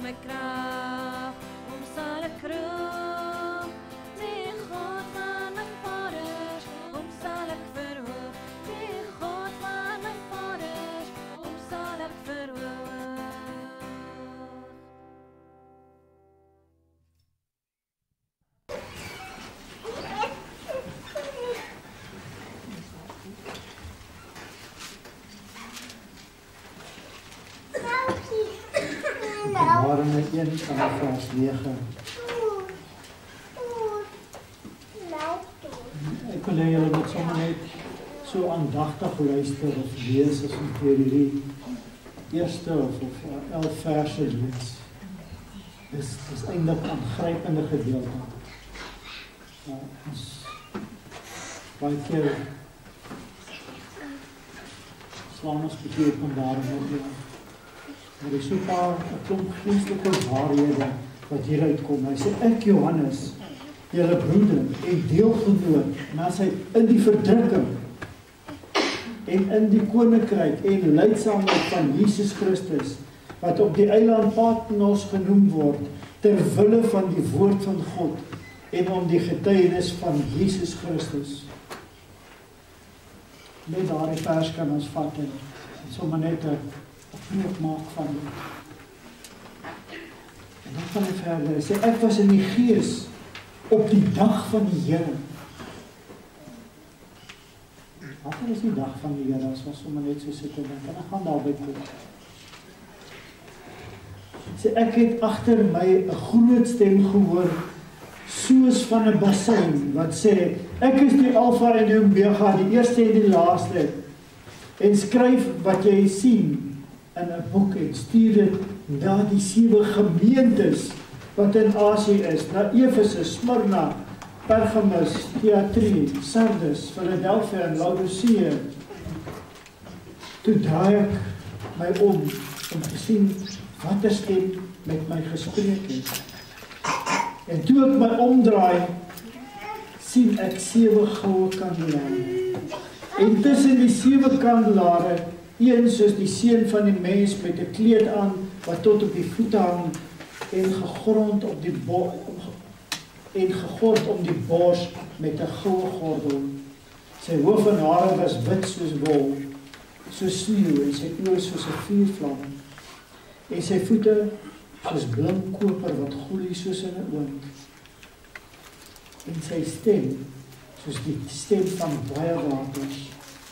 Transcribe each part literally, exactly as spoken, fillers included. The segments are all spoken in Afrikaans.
my krag, hom sal ek roep. Die God van my vaders, hom sal ek verhoog. Die God van my vaders, hom sal ek verhoog. Openbaring een van vers negen. Ek wil hê julle moet sommer net so aandagtig luister of lees as ons deur hierdie eerste of, of elf verse lees. Dis dis eintlik 'n aangrypende gedeelte. Ja, ons baie keer slaan ons bietjie Openbaring oop. Maar er is so 'n paar 'n klomp geestelike waarhede wat hieruit kom. Hy sê, ek Johannes, julle broeder en deelgenoot, en dan sê in die verdrukking en in die koninkryk en lydsaamheid van Jesus Christus, wat op die eiland Patmos genoem word, ter wille van die woord van God en om die getuienis van Jesus Christus. Net daardie vers kan ons vat en sommer net 'n proef maak van dit. En dan gaan hy verder, hy sê, ek was in die gees op die dag van die Here. Wat is die dag van die Here, as ons sommer net so sit en dink, en dan gaan daarby kom. Sê, ek het agter my 'n groot stem gehoor, soos van 'n bassein, wat sê, ek is die Alfa en die Omega, die eerste en die laaste, en skryf wat jy sien in 'n boek en stuur dit na die sewe gemeentes wat in Asië is, na Efesus, Smyrna, Pergamus, Thyatira, Sardis, Philadelphia en Laodicea. Toe draai ek my om om te sien wat 'n stem met my gespreek het. En toe ek my omdraai, sien ek sewe goue kandelare. En tussen die sewe kandelare, een soos die seun van die mens met 'n kleed aan wat tot op die voete hang en gegrond op die bo en gegord om die bors met 'n goue gordel. Sy hoof en hare was wit soos wol, soos sneeu, en sy oë soos 'n vuurvlam. En sy voete soos blink koper wat gloei soos in 'n oond. En sy stem soos die stem van baie waters.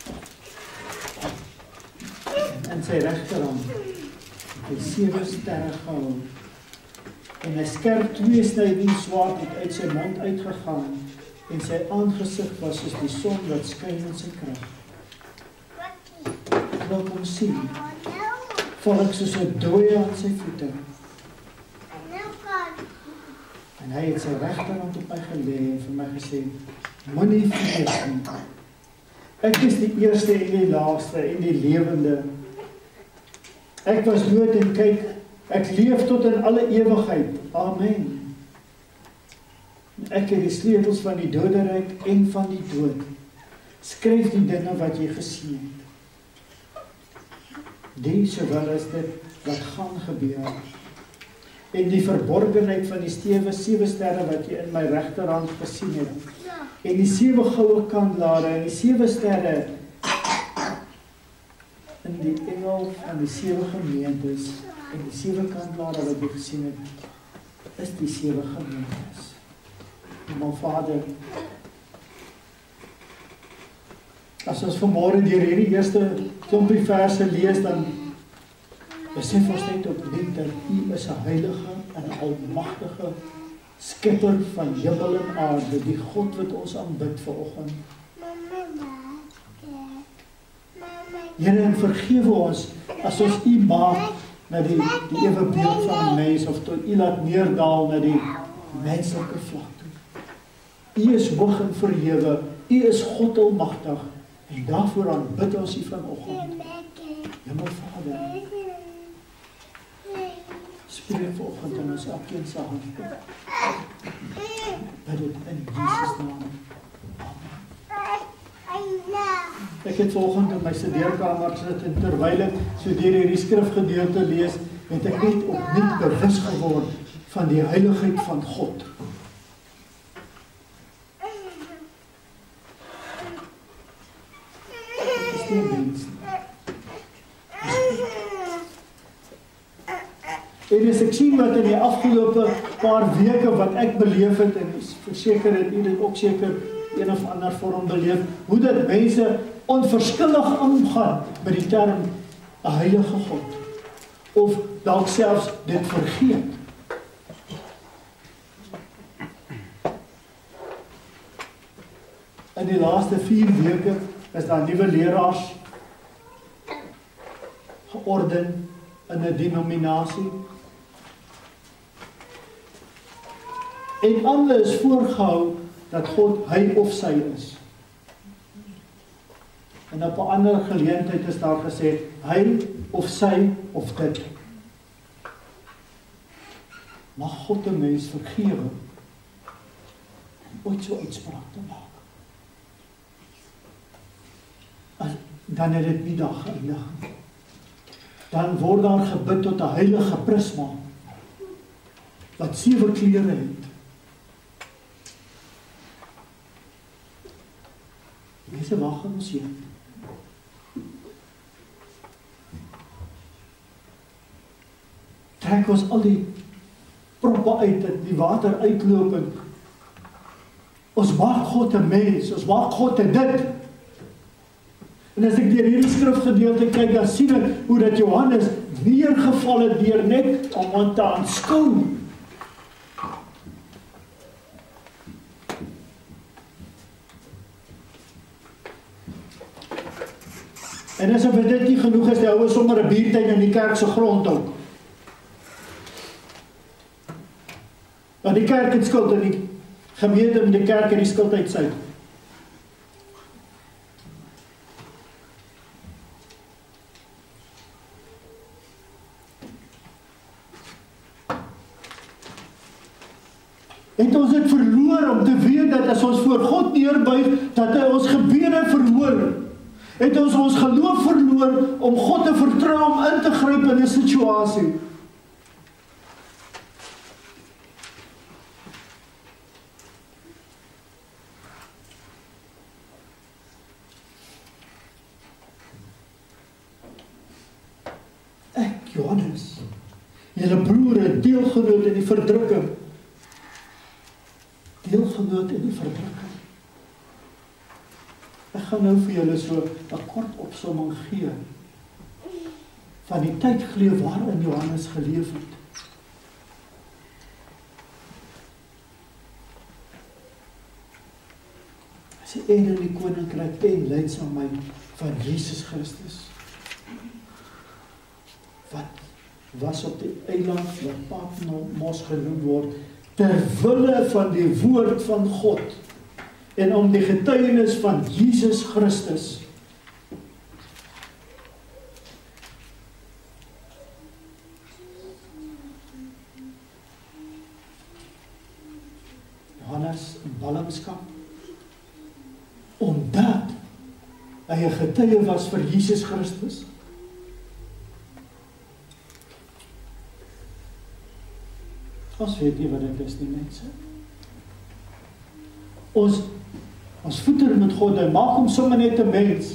En sy regterhand het hy sewe sterre gehou. En 'n skerp tweesnydende swaard het uit sy mond uitgegaan, en sy aangesig was soos die son wat skyn in sy krag. Ek wil hom sien, val ek soos 'n dooie aan sy voete. En hy het sy regterhand op my gelê en vir my gesê, moenie vrees nie. Ek is die eerste en die laaste en die lewende. Ek was dood en kyk, ek leef tot in alle ewigheid. Amen. Ek het die sleutels van die doderyk en van die dood. Skryf die dinge wat jy gesien het. Die sowel as dit wat gaan gebeur. En die verborgenheid van die stewe sewe sterre wat jy in my regterhand gesien het. En die sewe goue kandelare en die sewe sterre in die engel van die sewe gemeentes en die sewe kandelare wat jy gesien het, is die sewe gemeentes. En my Vader, as ons vanmôre deur hierdie eerste klompie verse lees, dan besef ons net opnuut dat U is 'n heilige en 'n almagtige skepper van hemel en aarde, die God wat ons aanbid vanoggend. Here, en vergewe ons as ons U maak na die, die ewebeeld van 'n mens, of tot U laat neerdaal na die menslike vlak toe. U is hoog en verhewe, U is God almagtig, en daarvoor aanbid ons U vanoggend. Hemel Vader, spreek vanoggend in ons elkeen se hart. Bid dit in Jesus naam. Ek het vanoggend in my studeerkamer gesit en terwyl ek so deur hierdie skrifgedeelte lees, het ek net opnuut bewus geword van die heiligheid van God. Dit is nie mens nie. En as ek sien wat in die afgelope paar weke wat ek beleef het, en verseker het u dit ook seker een of ander vorm beleef, hoe dat mense onverskillig omgaan met die term 'n heilige God, of dalk selfs dit vergeet. In die laaste vier weke is daar nuwe leraars georden in 'n denominasie. En almal is voorgehou dat God hy of sy is. En op 'n ander geleentheid is daar gesê, hy of sy of dit. Mag God 'n mens vergewe en ooit so uitspraak te maak. En dan het dit nie dag geëindig. Dan word daar gebid tot 'n heilige prisma wat sewe kleure het. Mense wag aan ons heen. Trek ons al die proppe uit, dat die water uitloop en ons maak God 'n mens, ons maak God 'n dit. En as ek deur hierdie skrifgedeelte kyk, dan sien ek hoe dat Johannes neergeval het deur net om aan te aanskou. En asof dit nie genoeg is, hou ons sommer 'n biertyd in die kerk se grond ook. Want die kerk het skuld en die gemeente en die kerk het die skuld uit sy. Het ons het verloor om te weet dat as ons voor God neerbuig, dat hy ons gebede verhoor. Het ons ons geloof verloor om God te vertrou om in te gryp in 'n situasie. Ek, Johannes, julle broer, deelgenoot in die verdrukking. Deelgenoot in die verdrukking. Ek gaan nou vir julle so 'n kort opsomming gee van die tydgleuf waarin Johannes geleef het. As hy een in die koninkryk en lydsaamheid van Jesus Christus, wat was op die eiland wat Patmos genoem word, ter wille van die woord van God, en om die getuienis van Jesus Christus. Johannes in ballingskap, omdat hy 'n getuie was vir Jesus Christus. Ons weet nie wat dit is nie, mense. Ons Ons voeter met God, hy maak hom sommer net 'n mens.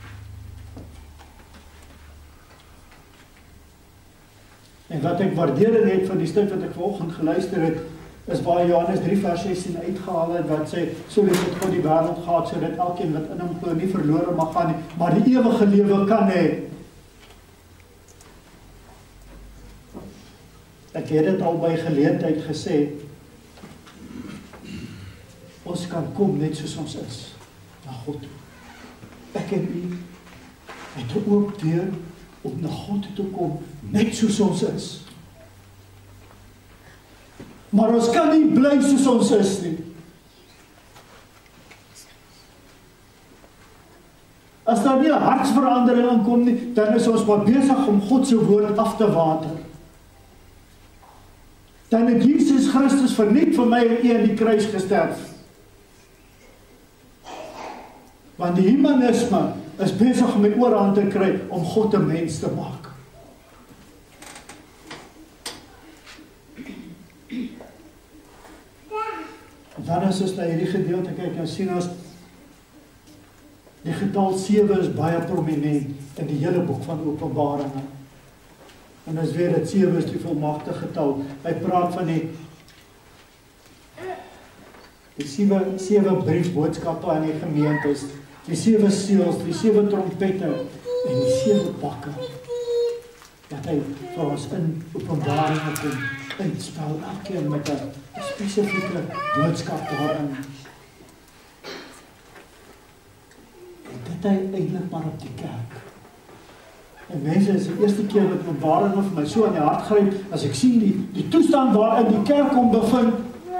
En wat ek waardeer net van die stuk wat ek vanoggend geluister het, is waar Johannes drie vers sestien uitgehaal het, wat sê, so lief het God die wêreld gehad, sodat elkeen wat in hom glo nie verlore mag gaan nie, maar die ewige lewe kan hê. Ek het dit al by geleentheid gesê, ons kan kom net soos ons is, na God toe. Ek en u het 'n oop deur om na God toe te kom, net soos ons is. Maar ons kan nie bly soos ons is nie. As daar nie 'n hartsverandering aankom nie, dan is ons maar besig om God se woord af te water. Dan het Jesus Christus verniet vir my en u aan die kruis gesterf. Want die humanisme is besig om my oorhand te kry om God 'n mens te maak. En dan as ons na hierdie gedeelte kyk, dan sien ons die getal sewe is baie prominent in die hele boek van Openbaring. En ons weet dat sewe is die volmagtige getal. Hy praat van die die sewe, sewe briefboodskappe aan die gemeentes, die sewe seels, die sewe trompette en die sewe bakke. Dat hy vir ons in Openbaring kom inspel, elkeen met 'n spesifieke boodskap daarin. En dit hy eintlik maar op die kerk. En mense, is die eerste keer wat Openbaring vir my so aan die hart gryp, as ek sien die, die toestand waarin die kerk kom bevind,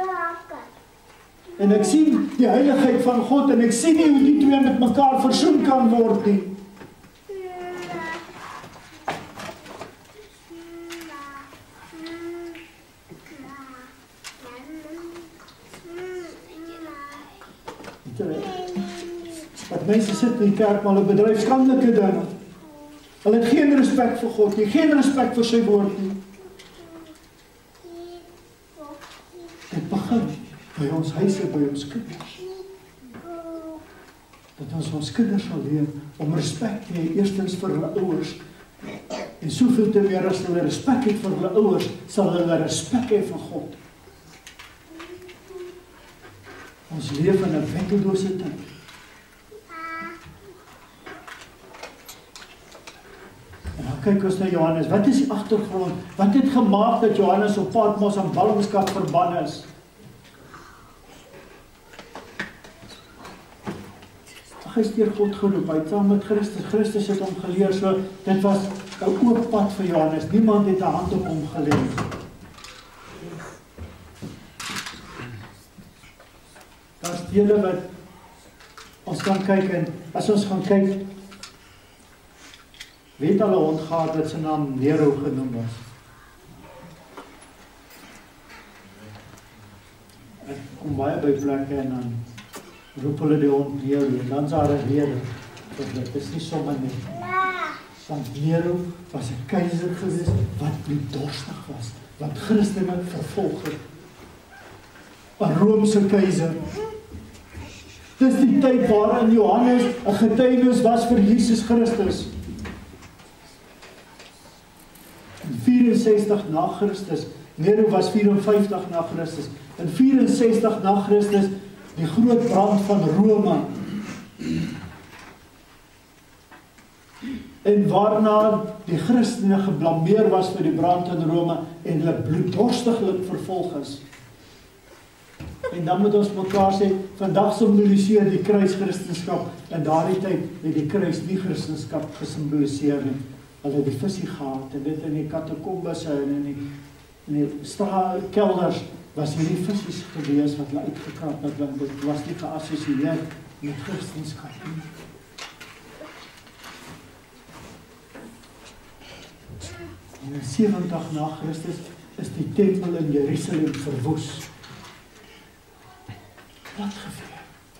en ek sien die heiligheid van God, en ek sien nie hoe die twee met mekaar versoen kan word nie. Dat mense sit in die kerk, maar hulle bedryf skandelike dinge. Hulle het geen respek vir God nie, geen respek vir sy woord nie. Dit begin by ons huise, by ons kinders. Dat ons ons kinders sal leer om respek te hê, eerstens vir hulle ouers. En soveel te meer as hulle respek het vir hulle ouers, sal hulle respek hê vir God. Ons leef in 'n wenkellose tyd. En dan kyk ons na Johannes. Wat is die agtergrond? Wat het gemaak dat Johannes op Patmos aan ballingskap verbann is? Hy is deur God geroep. Hy het saam met Christus. Christus het hom geleer. So dit was 'n oop pad vir Johannes. Niemand het 'n hand op hom gelê. Daar's dele wat ons kan kyk en as ons gaan kyk, weet hulle hond gehad wat sy naam Nero genoem was. Ek kom baie by plekke en dan roep hulle die hond Nero en dan is daar 'n rede. Dit is nie sommer nie. Want Nero was 'n keiser gewees wat bloeddorstig was, wat Christene vervolg het. 'n Romeinse keiser. Dis die tyd waarin Johannes 'n getuienis was vir Jesus Christus. In vierensestig na Christus, Nero was vierenvyftig na Christus, in vierensestig na Christus, die groot brand van Rome. En waarna die Christene geblameer was vir die brand in Rome en hulle bloeddorstiglik vervolg is. En dan moet ons mekaar sê, vandag simboliseer die kruis Christendom, en daardie tyd het die kruis nie Christendom gesimboliseer nie. Hulle het die visie gehad, en dit in die katakombes en in die, in die straatkelders was hierdie visies gewees wat hulle uitgekrap het, want dit was nie geassosieer met Christendom nie. En in sewentig na Christus is die tempel in Jerusalem verwoes. Wat gebeur?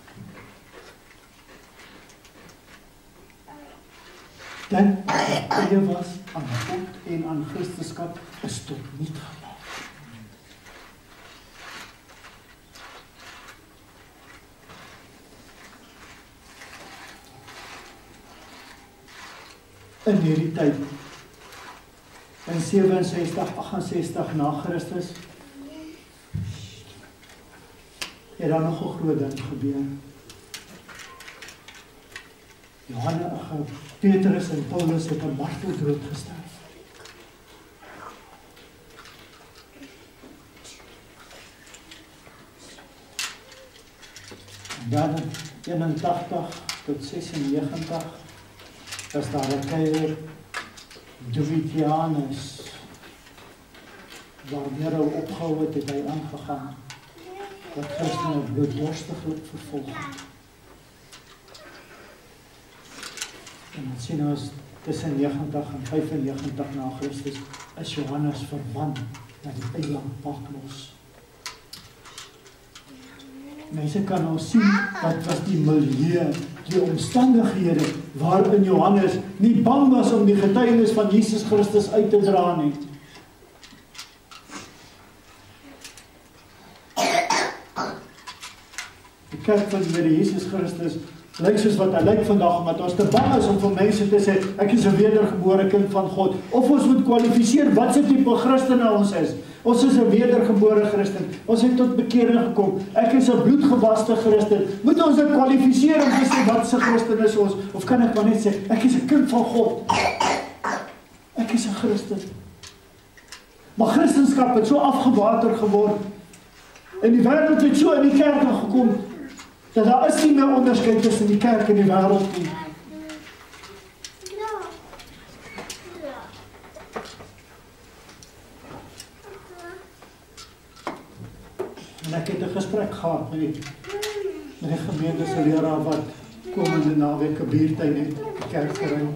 Dan wat jy was aan God en aan Christendom is tot niet gemaak. In hierdie tyd, in sewensestig, achtensestig na Christus, het daar nog 'n groot ding gebeur. Johannes, Petrus en Paulus het 'n marteldood gesterf. En dan in eenentachtig tot sesennegentig was daar 'n keiser Domitianus, waar Nero opgehou het, het hy aangegaan, wat Christene bloeddorstiglik vervolg het. En dan sien ons tussen negentig en vyfennegentig na Christus is Johannes verban na die eiland Patmos. Mense kan nou sien wat was die milieu, die omstandighede waarin Johannes nie bang was om die getuienis van Jesus Christus uit te dra nie. kerk van die Here Jesus Christus lyk soos wat hy lyk vandag, omdat ons te bang is om vir mense te sê, ek is 'n wedergebore kind van God. Of ons moet kwalifiseer wat se tipe Christene ons is. Ons is 'n wedergebore Christen. Ons het tot bekering gekom. Ek is 'n bloedgewaste Christen. Moet ons dit kwalifiseer om te sê wat se Christen is ons? Of kan ek maar net sê, ek is 'n kind van God. Ek is 'n Christen. Maar Christenskap het so afgewater geword. En die wêreld het so in die kerk gekom, dat daar is nie meer onderskeid tussen die kerk en die wêreld nie. En ek het 'n gesprek gehad met die, met die gemeente se leraar wat komende naweek 'n biertyd het, die kerk terrein.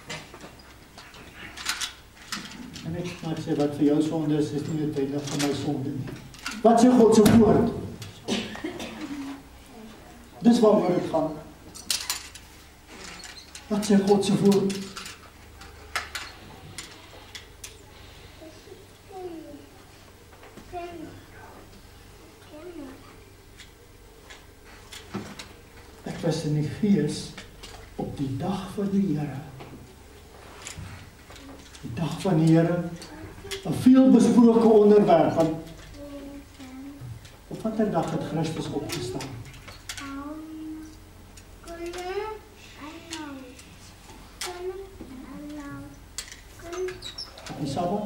En ek maar sê, wat vir jou sonde is, is nie noodwendig vir my sonde nie. Wat sê God se woord? Dis waaroor dit gaan. Wat sê God se woord? Ek was in die fees op die dag van die Here. Die dag van die Here, 'n veelbesproke onderwerp, want op watter dag het Christus opgestaan? Die Sabbat?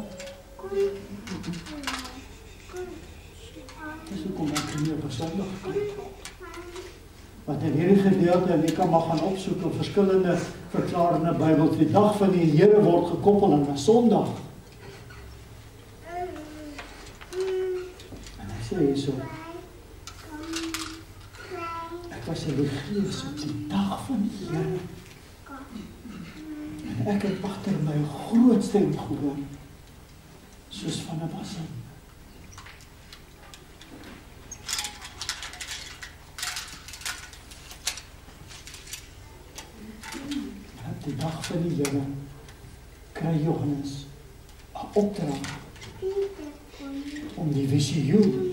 Dis hoekom ek nie op 'n Sondag kom. Want in hierdie gedeelte, en jy kan maar gaan opsoek op verskillende verklarende Bybels, die dag van die Here word gekoppel aan 'n Sondag. En ek sê hierso, ek was in die Gees op die dag van die Here. En ek het agter my groot stem gehoor, soos van 'n bassem. Op die dag van die Here kry Johannes 'n opdrag om die visioen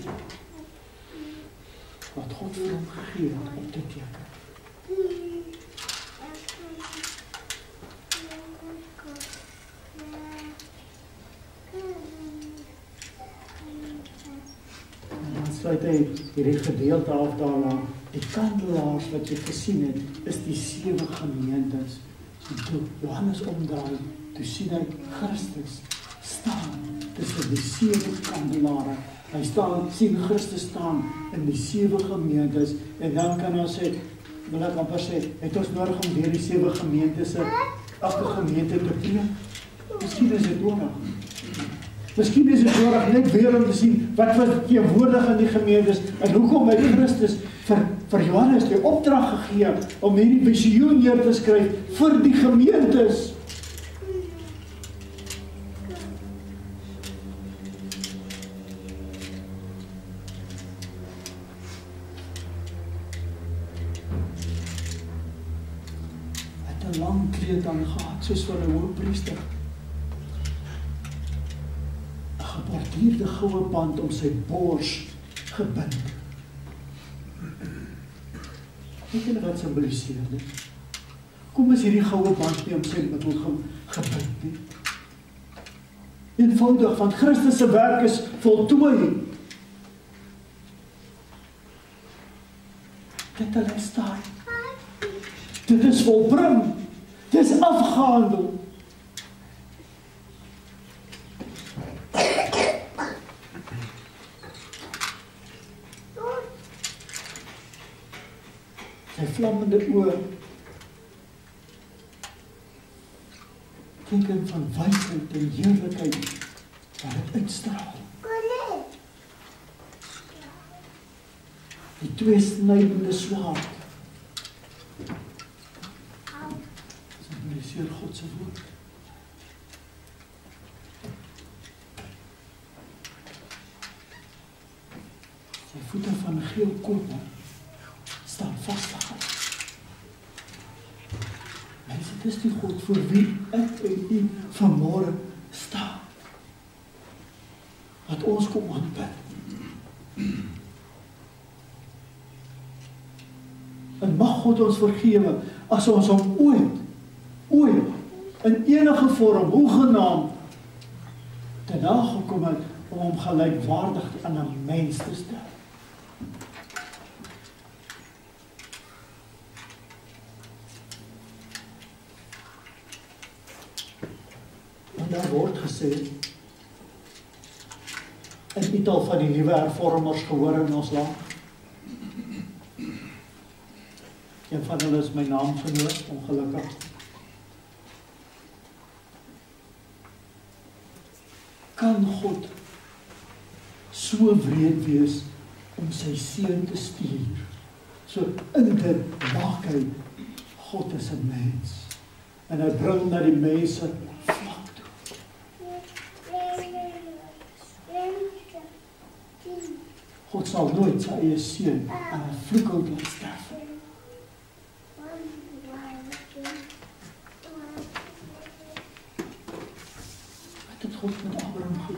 wat God vir hom gegee het op te teken. Sluit hy hierdie gedeelte af daarna. Die kandelaars wat jy gesien het, is die sewe gemeentes. En toe Johannes omdraai, toe sien hy Christus staan tussen die sewe kandelare. Hy staan, sien Christus staan in die sewe gemeentes. En dan kan ons sê, wil ek amper sê, het ons nodig om deur die sewe gemeentes, elke gemeente te preek? Miskien is dit nodig. Miskien is dit nodig net weer om te sien wat was teenwoordig in die gemeentes en hoekom het Christus vir, vir Johannes die opdrag gegee om hierdie visioen neer te skryf vir die gemeentes. Hy het 'n lang kleed aan gehad, soos van 'n hoëpriester. Geborduurde goue band om sy bors gebind. Weet julle wat symboliseer dit? Kom is hierdie goue band nie om sy middel ge, gebind nie. Eenvoudig, want Christus se werk is voltooi. Dit hulle staan. Dit is volbring. Dit is afgehandel. Sy vlammende oë teken van wysheid en heerlikheid wat dit uitstraal. Die twee snydende swaard symboliseer God se woord. Sy voete van geel koper staan vastig. Mense, dit is die God vir wie ek en u vanmôre staan. Wat ons kom aanbid. God ons vergewe as ons hom ooit, ooit, in enige vorm, hoegenaamd, te nagekom het om hom gelykwaardig aan 'n mens te stel. En daar word gesê, en het al van die nuwe hervormers gehoor in ons land. Een van hulle is my naamgenoot, ongelukkig. Kan God so wreed wees om sy seun te stuur? So in dit maak hy, God is 'n mens. En hy bring na die mense vlak toe. God sal nooit sy eie seun aan 'n vloekhout laat sterf. God met Abraham goed.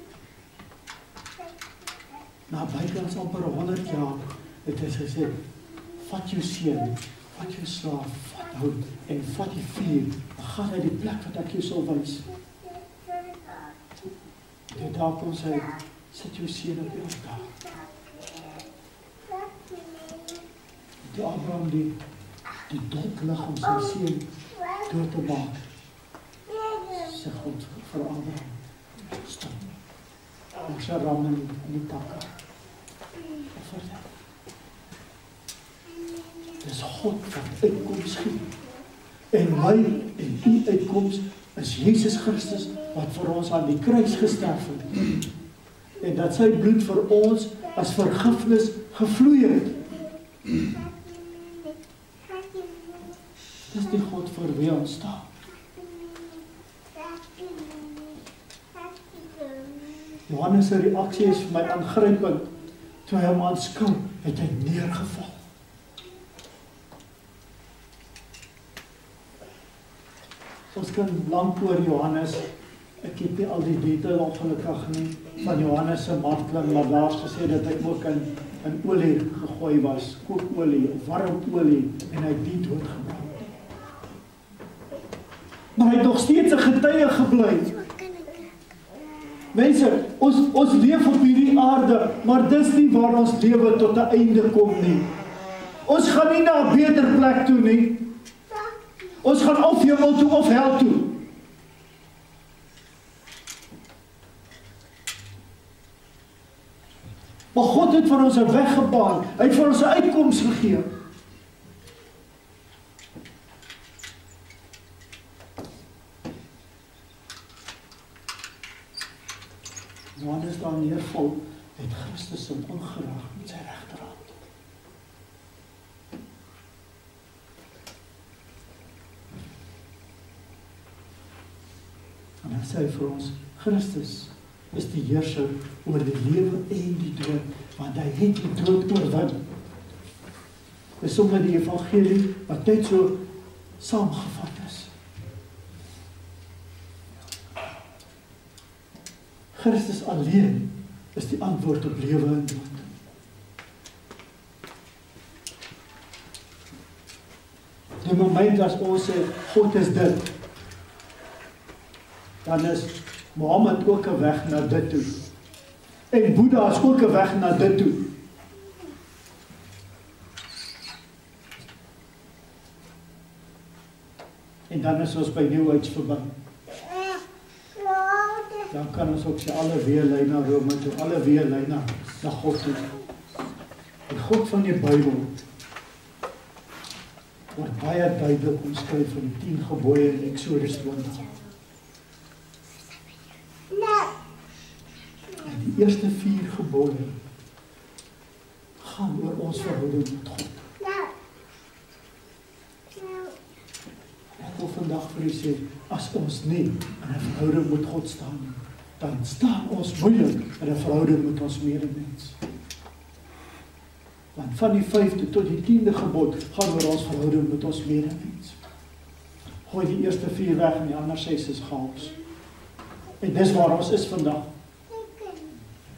Na bykans amper honderd jaar het hy gesê, vat jou seun, vat jou slaaf, vat hout en vat die vuur, en gaan na die plek wat ek jou sal wys. En daar kom sy, sit jou seun op die altaar. Die Abraham die, die dolk lig om sy seun dood te maak. Sê God vir Abraham, stop. Ons sy ram in die takke. Vir dit. Dis God wat uitkoms gee. En my en die uitkoms is Jesus Christus wat vir ons aan die kruis gesterf het. En dat sy bloed vir ons as vergifnis gevloei het. Dis die God vir wie ons staan. Johannes se reaksie is vir my aangrypend. Toe hy hom aanskou, het hy neergeval. Ons kan lank oor Johannes, ek het nie al die detail ongelukkig nie, van Johannes se marteling, maar daar is gesê dat hy ook in, in olie gegooi was, kookolie, of warm olie, en hy het die doodgebrand. Maar hy het nog steeds 'n getuie gebly. Mense, ons, ons leef op hierdie aarde, maar dis nie waar ons lewe tot 'n einde kom nie. Ons gaan nie na 'n beter plek toe nie. Ons gaan of hemel toe of hel toe. Maar God het vir ons 'n weg gebaan. Hy het vir ons 'n uitkoms gegee. Johannes daar neerval, het Christus hom aangeraak met sy regterhand. En dan sê hy vir ons, Christus is die heerser oor die lewe en die dood, want hy het die dood oorwin. Dis sommer die evangelie wat net so saamgevat is. Christus alleen is die antwoord op lewe en dood. Die moment as ons sê, God is dit, dan is Mohammed ook 'n weg na dit toe. En Boeddha is ook 'n weg na dit toe. En dan is ons by New Age verby. Dan kan ons ook sê, alle weer lei na Rome toe, alle weer lei na, na God toe. Die God van die Bybel word baie duidelik omskryf in die tien gebooie in Exodus twintig. En die eerste vier gebooie gaan oor ons verhouding met God. Ek wil vandag vir u sê, as ons nie in 'n verhouding met God staan, dan staan ons moeilik in 'n verhouding met ons medemens. Want van die vyfde tot die tiende gebod gaan oor ons verhouding met ons medemens. Gooi die eerste vier weg en die ander ses is chaos. En dis waar ons is vandag.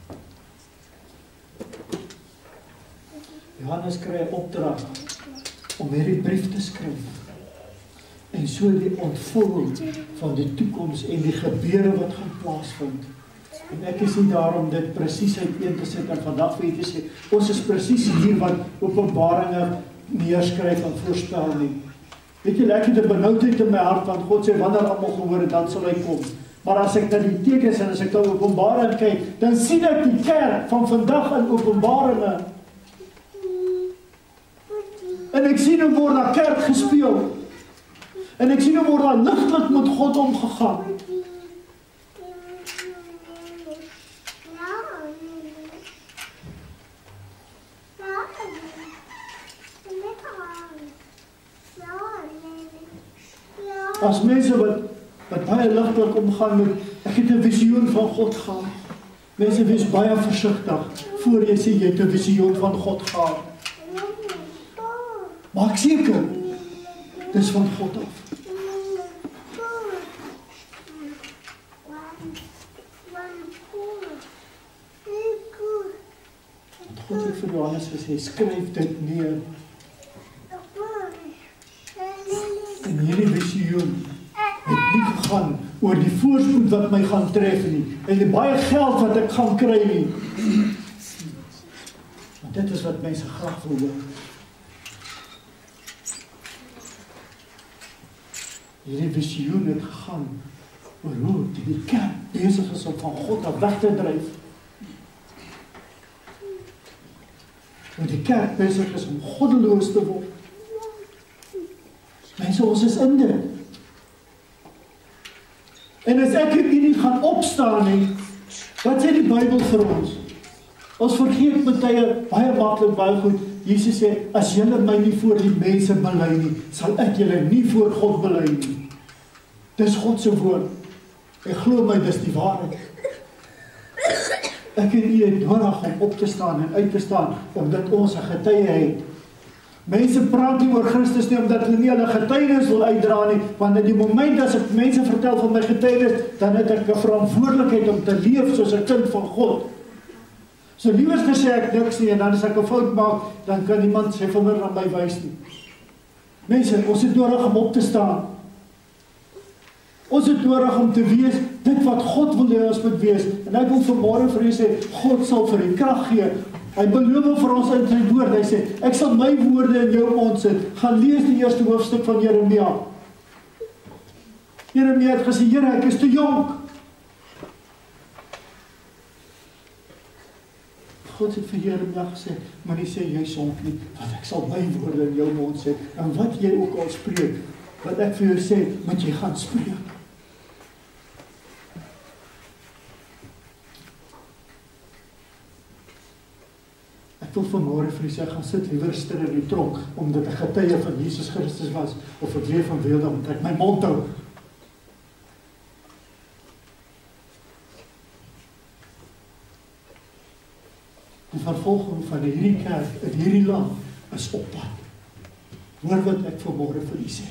Johannes kry 'n opdrag om hierdie brief te skryf. En so die ontvulling van die toekoms en die gebeure wat gaan plaasvind. En ek is nie daar om dit presies uiteen te sit en vandag vir u te sê, ons is presies hier wat Openbaringe neerskryf en voorspel nie. Weet jy, ek het 'n benoudheid in my hart, want God sê, wanneer almal gehoor het, dan sal hy kom. Maar as ek na die tekens en as ek na Openbaring kyk, dan sien ek die kerk van vandag in Openbaringe. En ek sien hoe word daar kerk gespeel. En ek sien hoe word daar ligtelik met God omgegaan. As mense wat, wat baie ligtelik omgaan met, ek het 'n visioen van God gehad. Mense wees baie versigtig voor jy sê jy het 'n visioen van God gehad. Maak seker, dis van God af. Want God het vir Johannes gesê, skryf dit neer. En hierdie visioen het nie gegaan oor die voorspoed wat my gaan tref nie, en die baie geld wat ek gaan kry nie. Want dit is wat mense graag wil hoor. Hierdie visioen het gegaan oor hoe die kerk besig is om van God af weg te dryf. Hoe die kerk besig is om goddeloos te word. Mense, ons is in dit. En as ek en u nie gaan opstaan nie, wat sê die Bybel vir ons? Ons vergeet met tye baie maklik baie goed. Jesus sê, as julle my nie voor die mense bely nie, sal ek julle nie voor God bely nie. Dis God se woord. En glo my, dis die waarheid. Ek en u het nodig om op te staan en uit te staan, omdat ons 'n getuie het. Mense praat nie oor Christus nie, omdat hulle nie hulle getuienis wil uitdra nie, want in die moment as ek mense vertel van my getuienis, dan het ek 'n verantwoordelikheid om te leef soos 'n kind van God. So liewer sê ek niks nie, en dan as ek 'n fout maak, dan kan iemand sy vinger na my wys nie. Mense, ons het nodig om op te staan. Ons het nodig om te wees dit wat God wil hê ons moet wees. En ek wil vanmôre vir u sê, God sal vir u krag gee. Hy beloof vir ons in sy woord. Hy sê, ek sal my woorde in jou mond sit. Gaan lees die eerste hoofstuk van Jeremia. Jeremia het gesê, Here, ek is te jonk. God het vir Jeremia gesê, maar nie sê jy sonk nie, want ek sal my woorde in jou mond sit. En wat jy ook al spreek, wat ek vir jou sê, moet jy gaan spreek. Ek wil vanmôre vir u sê, gaan sit liewer stil in die tronk, omdat ek getuie van Jesus Christus was, of ek weer van wilde, omdat ek my mond hou. Die vervolging van hierdie kerk in hierdie land is op pad. Hoor wat ek vanmôre vir u sê.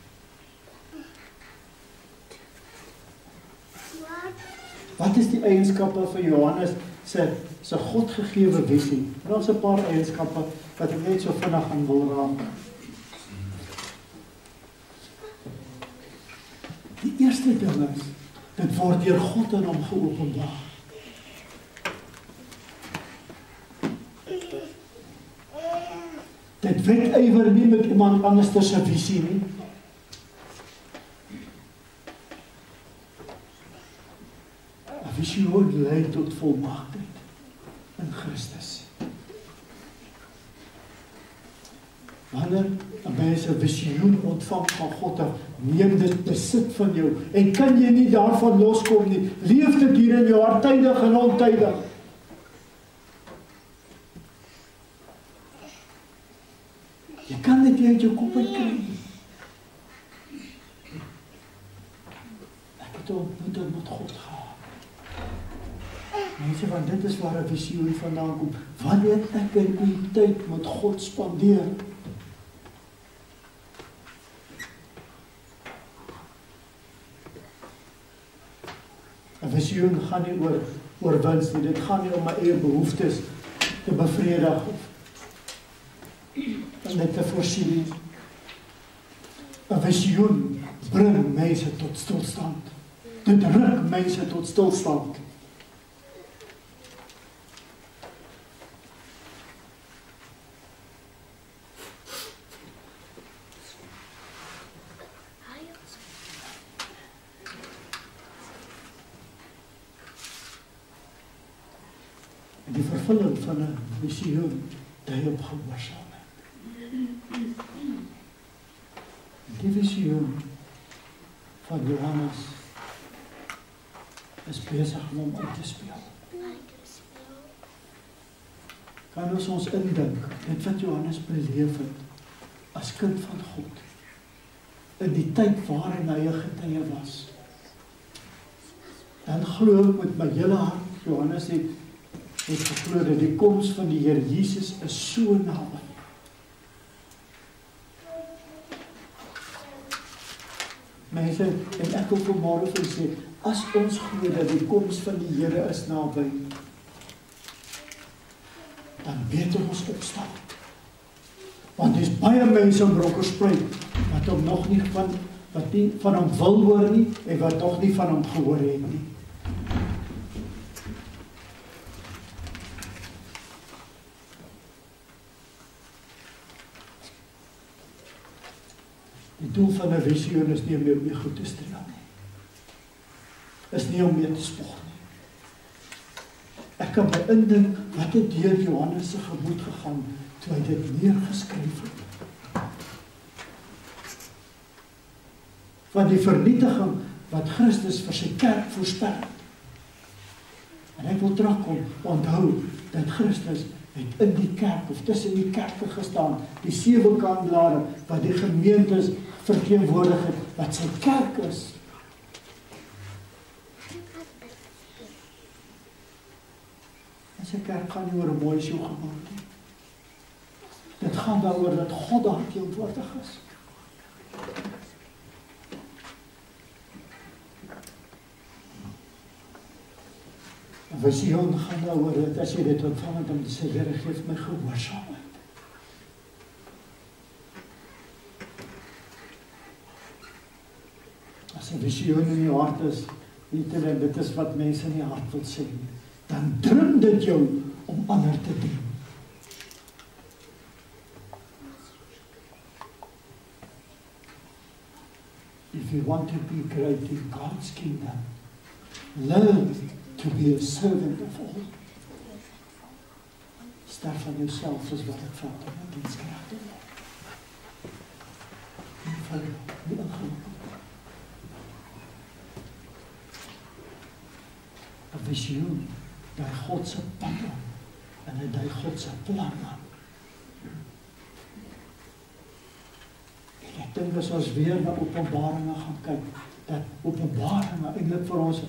Wat is die eienskappe van Johannes se se Godgegewe visie? Daar's 'n paar eienskappe wat ek net so vinnig aan wil raak. Die eerste ding is, dit word deur God aan hom geopenbaar. Dit wedywer nie met iemand anders se visie nie. Visioen lei tot volmaaktheid in Christus. Wanneer 'n mens 'n visioen ontvang van God af, neem dit besit van jou en kan jy nie daarvan loskom nie. Leef dit hier in jou hart tydig en ontydig. Jy kan dit nie uit jou kop uit kry nie. Ek het 'n ontmoeting met God gehad. Mense, want dit is waar 'n visioen vandaan kom. Wanneer ek in u tyd met God spandeer. Een visioen gaan nie oor, oor wins nie. Dit gaan nie om my eie behoeftes te bevredig en dit te voorsien nie. 'n visioen bring mense tot stilstand. Dit ruk mense tot stilstand. En die vervulling van 'n visioen dui op gehoorsaamheid. Die visioen van Johannes is besig om hom uit te speel. Kan ons ons indink, dit wat Johannes beleef het, as kind van God, in die tyd waarin hy 'n getuie was. Dan glo ek met my hele hart, Johannes het, het geglo dat die koms van die Here Jesus is so naby. Mense, en ek wil vanmôre vir sê, as ons glo dat die koms van die Here is naby, dan beter ons opstaan. Want daar is baie mense in Bronkhorstspruit wat hom nog nie van, wat nie van hom wil hoor nie, en wat nog nie van hom gehoor het nie. Die doel van 'n visioen is nie om jou ego te streel nie. Is nie om mee te spog nie. Ek kan my indink wat het deur Johannes se gemoed gegaan toe hy dit neergeskryf het. Van die vernietiging wat Christus vir sy kerk voorspel het. En ek wil terugkom, onthou dat Christus het in die kerk, of tussen die kerke gestaan, die sewe kandelaare, wat die gemeentes verteenwoordig het, wat sy kerk is. En sy kerk gaan nie oor 'n mooi show gebou nie. Dit gaan daaroor dat God daar teenwoordig is. 'n Visioen gaan daaroor dat as jy dit ontvang het, dan sê Here, gee my gehoorsaamheid. As 'n visioen in jou hart is, weet jy, dit is wat mense in die hart wil sê, dan dring dit jou om ander te dien. If you want to be great in God's kingdom, learn to be a servant of all. Start van jouself is wat ek vraag om in dienskracht te word. Eenvoudig, nie ingewikkeld. 'n Visioen, dui God se pad aan, en hy dui God se plan aan. En ek dink as ons weer na Openbaringe gaan kyk, dat Openbaringe eintlik vir ons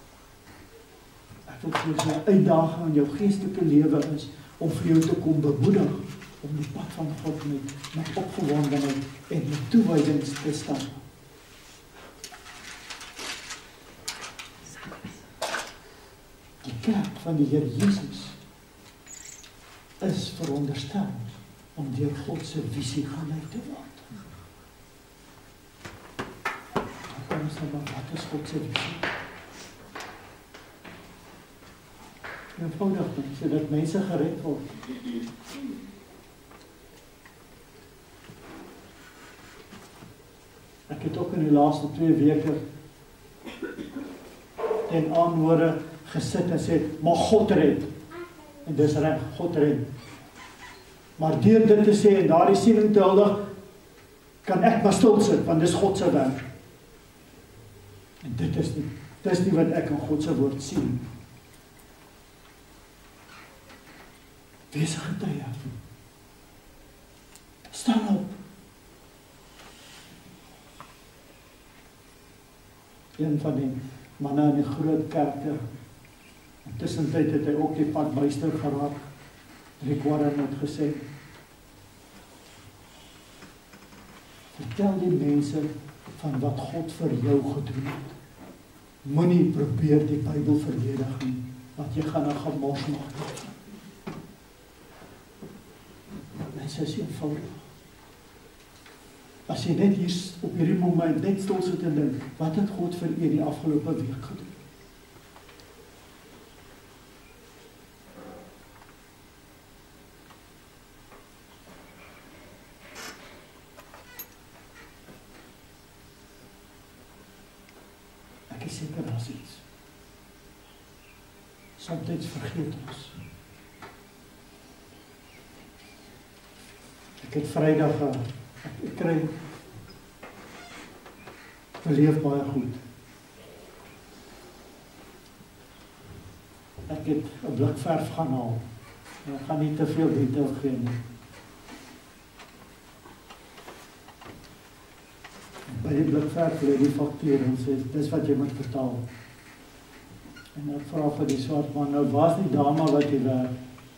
tot jy uitdaging in jou geestelike lewe is, om vir jou te kom bemoedig, om die pad van God met, met opgewondenheid en met toewyding te stap. Die kerk van die Here Jesus is veronderstel om deur God se visie gelei te word. Dan kom ons dan maar, wat is God se visie? Eenvoudig, sodat mense gered word. Ek het ook in die laaste twee weke ten aanhore gesit en sê, maar God red. En dis reg, God red. Maar deur dit te sê en daardie siening te huldig, kan ek maar stil sit, want dis God se werk. En dit is nie, dit is nie wat ek in God se woord sien. Wees 'n getuie. Staan op. Een van die manne in die groot kerke, intussen tyd het hy ook die pad buister geraak. Rick Warren het gesê, vertel die mense van wat God vir jou gedoen het. Moenie probeer die Bybel verdedig nie, want jy gaan 'n gemors maak. Mense is eenvoudig. As jy net hier op hierdie moment net stil sit en dink, wat het God vir u die afgelope week gedoen? Ek is seker daar's iets. Soms vergeet ons. Ek het Vrydag gehad. Ek kry beleef baie goed. Ek het 'n blik verf gaan haal. Ek gaan nie te veel detail gee nie. By die blik verf lê die faktuur en sê, dis wat jy moet betaal. En ek vra vir die swart man, nou waar's die dame wat hier werk?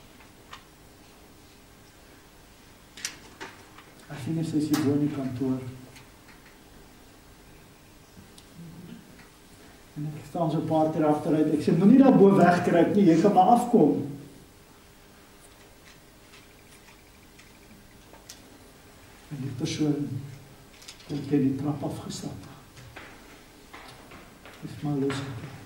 Ek sien nie sy is hier bo in die kantoor. En ek staan so 'n paar keer agteruit. Ek sê, moenie daar bo wegkruip nie, jy kan maar afkom. En die persoon kom teen die trap afgestap. Dis maar los.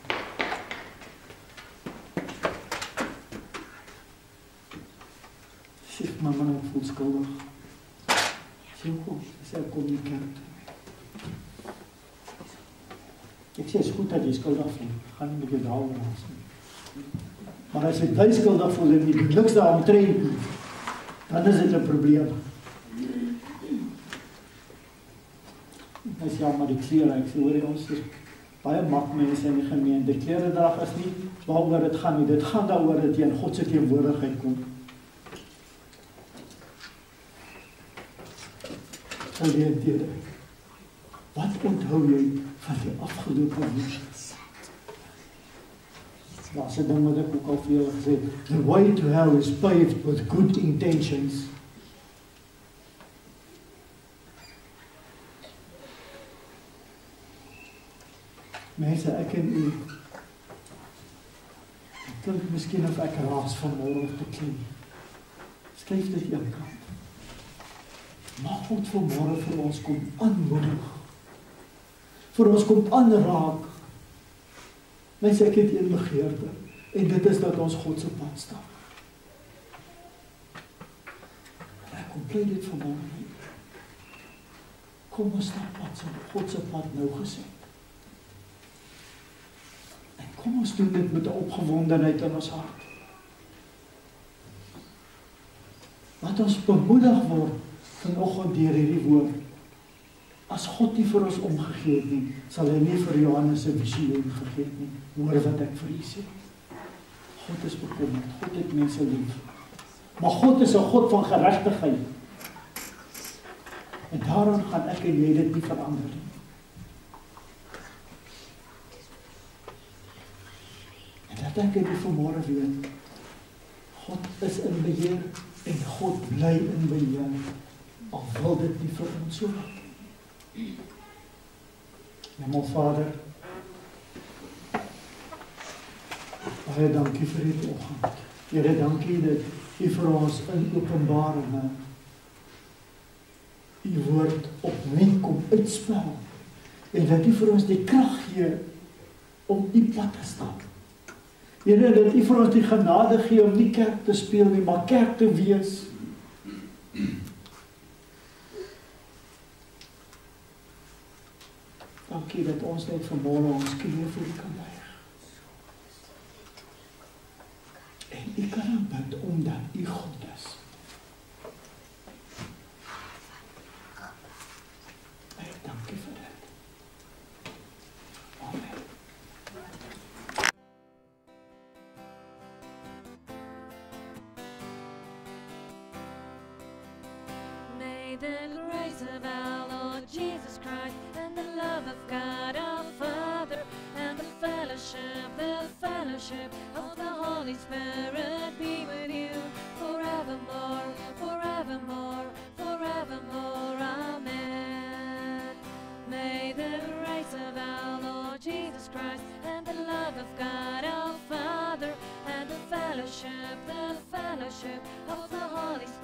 Sê, mama, nou voel skuldig. Sê, hoekom? Sê, ek kom nie kerk toe. Ek sê, is goed dat jy skuldig voel. Gaan nie met jou daaroor was nie. Maar as jy bly skuldig voel en jy doet niks daaromtrent nie, dan is dit 'n probleem. Dit is jammer die klere. Ek sê, hoor, ons is baie makmense in die gemeente. Die kleredrag is nie waaroor dit gaan nie. Dit gaan daaroor dat jy in God se teenwoordigheid kom. Geleenthede. Wat onthou jy van die afgelope week? Daar's 'n ding wat ek ook al vir julle gesê het. The way to hell is paved with good intentions. Mense, ek en u, ek klink miskien of ek raas vanmôre of te klein. Skryf dit een kant. Maar God vanmôre vir ons kom aanmoedig. Vir ons kom aanraak. Mense, ek het een begeerte. En dit is dat ons God se pad stap. En ek kom pleit dit vanmôre nie. Kom ons stap pad, so God se pad nou gesê. Kom ons doen dit met 'n opgewondenheid in ons hart. Laat ons bemoedig word vanoggend deur hierdie woord. As God nie vir ons omgegee het nie, sal hy nie vir Johannes se visioen vergeet nie. Hoor wat ek vir u sê. God is bekommerd. God het mense lief. Maar God is 'n God van geregtigheid. En daarom gaan ek en jy dit nie verander nie. Dat ek dit vanmôre weet, God is in beheer en God bly in beheer, al wil dit nie vir ons so raak. Hemelvader, baie dankie vir hierdie oggend. Here, dankie dat u vir ons in Openbaringe u woord opnuut kom uitspel en dat u vir ons die krag gee om die pad te stap. Here, dat u vir ons die genade gee om nie kerk te speel nie, maar kerk te wees. Dankie dat ons net vanmôre ons knieë voor u kan buig. En u kan aanbid omdat u God is. Baie dankie vir dit. Amen. The grace of our Lord Jesus Christ and the love of God our Father and the fellowship, the fellowship of the Holy Spirit be with you forevermore, forevermore, forevermore. Amen. May the grace of our Lord Jesus Christ and the love of God our Father and the fellowship, the fellowship of the Holy Spirit